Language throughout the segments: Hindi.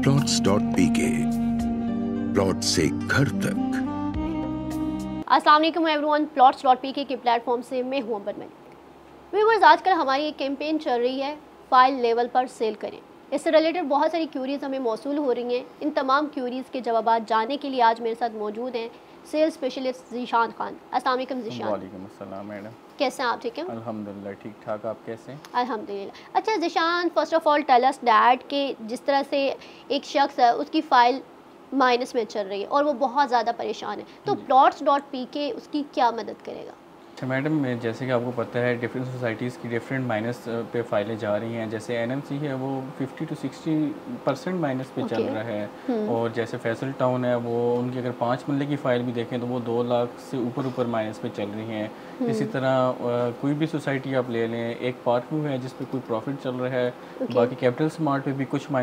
plots.pk प्लॉट से घर तक। अस्सलाम वालेकुम एवरीवन, plots.pk के प्लेटफॉर्म से मैं हूं अंबर मलिक। व्यूअर्स, आजकल हमारी एक कैंपेन चल रही है, फाइल लेवल पर सेल करें। इससे रिलेटेड बहुत सारी क्यूरीज हमें मौसूल हो रही हैं। इन तमाम क्यूरीज के जवाब जानने के लिए आज मेरे साथ मौजूद हैं सेल्स स्पेशलिस्ट ज़ीशान खान। अस्सलाम वालेकुम ज़ीशान। वालेकुम अस्सलाम मैडम, कैसे हैं आप? ठीक हैं अल्हम्दुलिल्लाह ठीक ठाक। आप कैसे हैं? अल्हम्दुलिल्लाह। अच्छा Zeeshan, first of all tell us that कि जिस तरह से एक शख्स है उसकी फ़ाइल माइनस में चल रही है और वो बहुत ज़्यादा परेशान है, तो plots.pk उसकी क्या मदद करेगा? अच्छा मैडम, जैसे कि आपको पता है डिफरेंट सोसाइटीज़ की डिफरेंट माइनस पे फाइलें जा रही हैं। जैसे एनएमसी है वो 50 to 60% माइनस पे चल रहा है। और जैसे फैसल टाउन है वो उनकी अगर 5 मरले की फ़ाइल भी देखें तो वो 2 लाख से ऊपर माइनस पे चल रही हैं। इसी तरह कोई भी सोसाइटी आप ले लें, एक पार्क व्यू है जिस पे कोई प्रॉफिट चल रहा है। बाकी कैपिटल स्मार्ट पे भी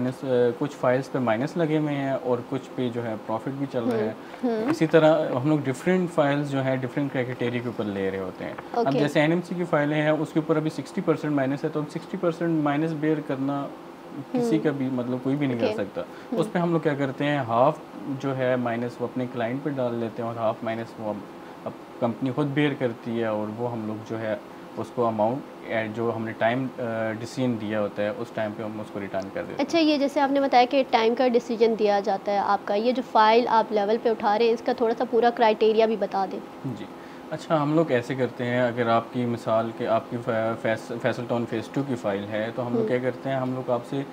कुछ फाइल्स पे माइनस लगे हुए हैं और कुछ पे जो है प्रॉफिट भी चल रहा है। इसी तरह हम लोग डिफरेंट फाइल्स जो है डिफरेंट क्राइटेरिया के ऊपर ले रहे होते हैं। अब जैसे एनएमसी की फाइलें हैं उसके ऊपर अभी 60% माइनस है, तो अब 60% माइनस बेयर करना किसी का भी मतलब कोई भी नहीं कर सकता। उस पर हम लोग क्या करते हैं, हाफ जो है माइनस वो अपने क्लाइंट पे डाल लेते हैं और हाफ माइनस वो अब कंपनी खुद बेयर करती है और वो हम लोग जो है उसको अमाउंट जो हमने टाइम डिसीजन दिया होता है उस टाइम पे हम उसको रिटर्न कर देते हैं। अच्छा, ये जैसे आपने बताया कि टाइम का डिसीजन दिया जाता है आपका, ये जो फ़ाइल आप लेवल पे उठा रहे हैं इसका थोड़ा सा पूरा क्राइटेरिया भी बता दें। जी, अच्छा हम लोग ऐसे करते हैं, अगर आपकी मिसाल के आपकी फैसल टाउन फेज़ 2 की फ़ाइल है तो हम लोग क्या करते हैं, हम लोग आपसे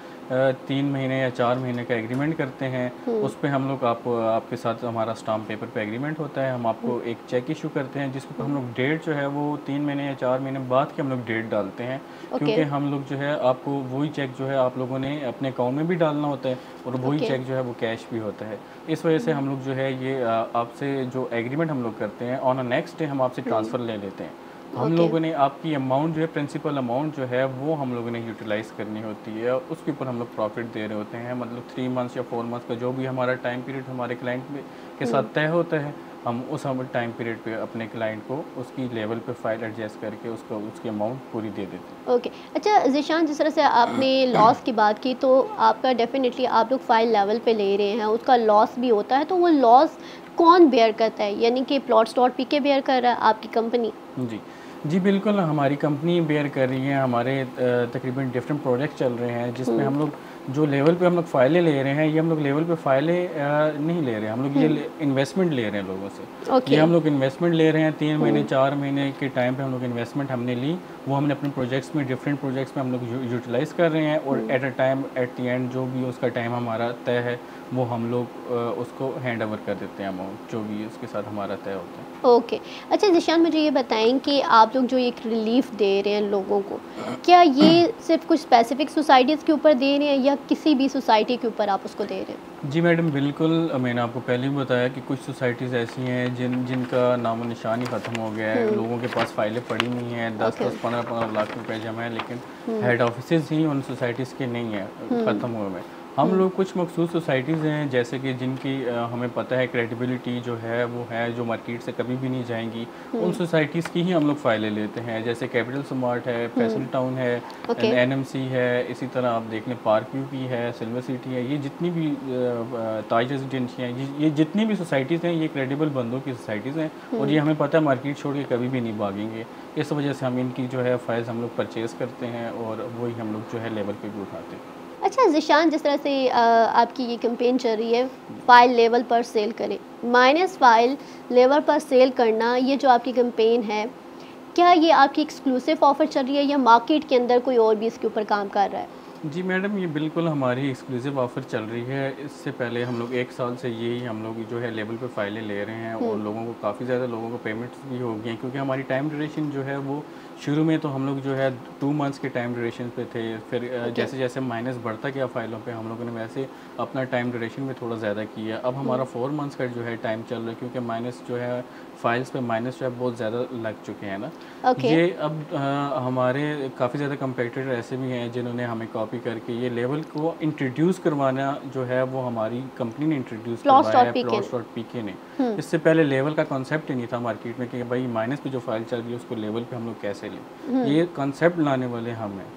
3 महीने या 4 महीने का एग्रीमेंट करते हैं। उस पे हम लोग आपके साथ हमारा स्टाम्प पेपर पे एग्रीमेंट होता है। हम आपको एक चेक इशू करते हैं जिसके ऊपर हम लोग डेट जो है वो 3 महीने या 4 महीने बाद की हम लोग डेट डालते हैं। क्योंकि हम लोग जो है आपको वही चेक जो है आप लोगों ने अपने अकाउंट में भी डालना होता है और वही चेक जो है वो कैश भी होता है। इस वजह से हम लोग जो है ये आपसे जो एग्रीमेंट हम लोग करते हैं ऑन अ नेक्स्ट डे हम आपसे ट्रांसफ़र ले लेते हैं। हम लोगों ने आपकी अमाउंट जो है प्रिंसिपल अमाउंट जो है वो हम लोगों ने यूटिलाइज़ करनी होती है और उसके ऊपर हम लोग प्रॉफिट दे रहे होते हैं। मतलब 3 मंथ्स या 4 मंथ्स का जो भी हमारा टाइम पीरियड हमारे क्लाइंट के साथ तय होता है, हम उस टाइम पीरियड पे अपने क्लाइंट को उसकी लेवल पे फाइल एडजस्ट करके उसकी अमाउंट पूरी दे देते हैं। ओके। अच्छा ज़ीशान, जिस तरह से आपने लॉस की बात की तो आपका डेफिनेटली आप लोग फाइल लेवल पे ले रहे हैं, उसका लॉस भी होता है, तो वो लॉस कौन बेयर करता है? यानी कि plots.pk बेयर कर रहा है, आपकी कंपनी? जी बिल्कुल, हमारी कंपनी बेयर कर रही है। हमारे तकरीबन डिफरेंट प्रोजेक्ट चल रहे हैं जिसमें हम लोग जो लेवल पे हम लोग फ़ाइलें ले रहे हैं, ये हम लोग लेवल पे फ़ाइलें नहीं ले रहे हैं, हम लोग ये इन्वेस्टमेंट ले रहे हैं लोगों से। ये हम लोग इन्वेस्टमेंट ले रहे हैं 3 महीने 4 महीने के टाइम पे हम लोग इन्वेस्टमेंट हमने ली, वो हमने अपने प्रोजेक्ट्स में डिफरेंट प्रोजेक्ट्स में हम लोग यूटिलाइज़ कर रहे हैं और एट द एंड जो भी उसका टाइम हमारा तय है वो हम लोग उसको हैंड ओवर कर देते हैं, अमाउंट जो भी उसके साथ हमारा तय होता है। ओके। अच्छा ज़ीशान, मुझे ये बताएं कि आप लोग जो एक रिलीफ दे रहे हैं लोगों को, क्या ये सिर्फ कुछ स्पेसिफिक सोसाइटीज़ के ऊपर दे रहे हैं या किसी भी सोसाइटी के ऊपर आप उसको दे रहे हैं? जी मैडम बिल्कुल, मैंने आपको पहले भी बताया कि कुछ सोसाइटीज़ ऐसी हैं जिनका नामो निशान ही ख़त्म हो गया है। लोगों के पास फाइलें पड़ी हुई हैं, 10-10 15-15 लाख रुपए जमा है, लेकिन हेड ऑफिसेज ही उन सोसाइटीज़ के नहीं है, ख़त्म हुए हैं। हम लोग कुछ मखसूस सोसाइटीज़ हैं जैसे कि जिनकी हमें पता है क्रेडिबिलिटी जो है वो है, जो मार्केट से कभी भी नहीं जाएंगी, उन सोसाइटीज़ की ही हम लोग फ़ाइलें लेते हैं। जैसे कैपिटल स्मार्ट है, फैसल टाउन है, एनएमसी है, इसी तरह आप देख लें पार्क व्यू की है, सिल्वर सिटी है, ये जितनी भी ताज रेजिडेंसी हैं, ये जितनी भी सोसाइटीज़ हैं ये क्रेडिबल बंदों की सोसाइटीज़ हैं और ये हमें पता है मार्केट छोड़ के कभी भी नहीं भागेंगे। इस वजह से हम इनकी जो है फाइल्स हम लोग परचेज़ करते हैं और वही हम लोग जो है लेवल पे भी उठाते हैं। अच्छा ज़ीशान, जिस तरह से आपकी ये कैंपेन चल रही है फ़ाइल लेवल पर सेल करें, माइनस फ़ाइल लेवल पर सेल करना, ये जो आपकी कैंपेन है, क्या ये आपकी एक्सक्लूसिव ऑफ़र चल रही है या मार्केट के अंदर कोई और भी इसके ऊपर काम कर रहा है? जी मैडम, ये बिल्कुल हमारी एक्सक्लूसिव ऑफ़र चल रही है। इससे पहले हम लोग 1 साल से यही हम लोग जो है लेवल पे फ़ाइलें ले रहे हैं और लोगों को काफ़ी ज़्यादा लोगों को पेमेंट्स भी हो गई हैं, क्योंकि हमारी टाइम ड्यूरेशन जो है वो शुरू में तो हम लोग जो है 2 मंथ्स के टाइम ड्यूरेशन पे थे। फिर जैसे जैसे माइनस बढ़ता गया फ़ाइलों पे हम लोगों ने वैसे अपना टाइम ड्यूरेशन में थोड़ा ज़्यादा किया। अब हमारा 4 मंथ्स का जो है टाइम चल रहा है, क्योंकि माइनस जो है फाइल्स पे माइनस जो है बहुत ज़्यादा लग चुके हैं ना। ये अब हमारे काफ़ी ज़्यादा कंपेटिटर ऐसे भी हैं जिन्होंने हमें कॉपी करके ये लेवल को इंट्रोड्यूस करवाना जो है वो हमारी कंपनी ने इंट्रोड्यूस करवाया है, plots.pk ने। इससे पहले लेवल का कॉन्सेप्ट ही नहीं था मार्केट में कि भाई माइनस पे जो फाइल चल रही है उसको लेवल पे हम लोग कैसे लें। ये कॉन्सेप्ट लाने वाले हम हैं।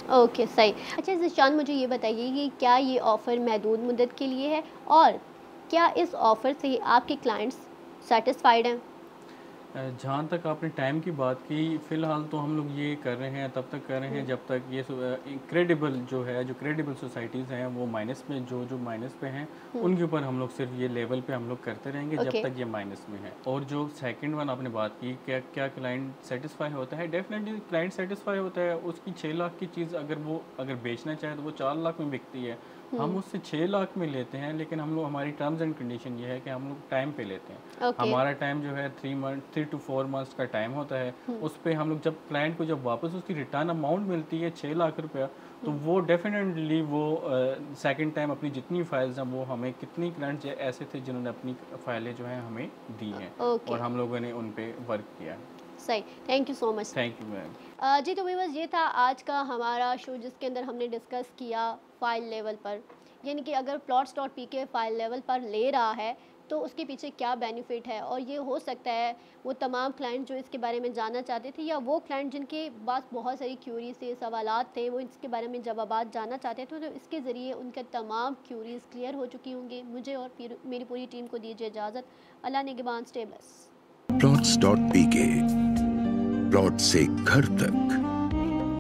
ओके, सही। अच्छा ज़ीशान, मुझे ये बताइए कि क्या ये ऑफ़र महदूद मुद्दत के लिए है और क्या इस ऑफ़र से आपके क्लाइंट्स सैटिस्फाइड हैं? जहाँ तक आपने टाइम की बात की, फ़िलहाल तो हम लोग ये कर रहे हैं, तब तक कर रहे हैं हुँ, जब तक ये क्रेडिबल जो है, जो क्रेडिबल सोसाइटीज़ हैं वो माइनस में, जो माइनस पे हैं हुँ, उनके ऊपर हम लोग सिर्फ ये लेवल पे हम लोग करते रहेंगे जब ओके, तक ये माइनस में है। और जो सेकंड वन आपने बात की, क्या क्या क्लाइंट सेटिस्फाई होता है? डेफिनेटली क्लाइंट सेटिस्फाई होता है। उसकी 6 लाख की चीज़ अगर बेचना चाहे तो वो 4 लाख में बिकती है। हम हुँ, उससे 6 लाख में लेते हैं, लेकिन हम लोग, हमारी टर्म्स एंड कंडीशन ये है कि हम लोग टाइम पे लेते हैं। ओके, हमारा टाइम जो है 3 टू 4 मंथ्स का टाइम होता है। हुँ, उस पे हम लोग, जब क्लाइंट को जब वापस उसकी रिटर्न अमाउंट मिलती है 6 लाख रुपया, तो हुँ, वो डेफिनेटली वो सेकंड टाइम अपनी जितनी फाइल्स हैं वो हमें, कितनी क्लाइंट्स ऐसे थे जिन्होंने अपनी फाइलें जो हैं हमें दी हैं ओके, और हम लोगों ने उन पे वर्क किया है। सही। Thank you so much. Thank you ma'am. जी, तो व्यूअर्स, ये था आज का हमारा शो जिसके अंदर हमने डिस्कस किया फ़ाइल लेवल पर, यानी कि अगर प्लॉट्स.पीके फ़ाइल लेवल पर ले रहा है तो उसके पीछे क्या बेनिफिट है, और ये हो सकता है वो तमाम क्लाइंट जो इसके बारे में जानना चाहते थे, या वो क्लाइंट जिनके पास बहुत सारी क्यूरीज थे, सवालात थे, वो इसके बारे में जवाबात जानना चाहते थे, तो इसके ज़रिए उनके तमाम क्यूरीज क्लियर हो चुकी होंगी। मुझे और फिर मेरी पूरी टीम को दीजिए इजाज़त। अल्लाह निगहबान, स्टे ब्लेस। Plots.pk, प्लॉट से घर तक।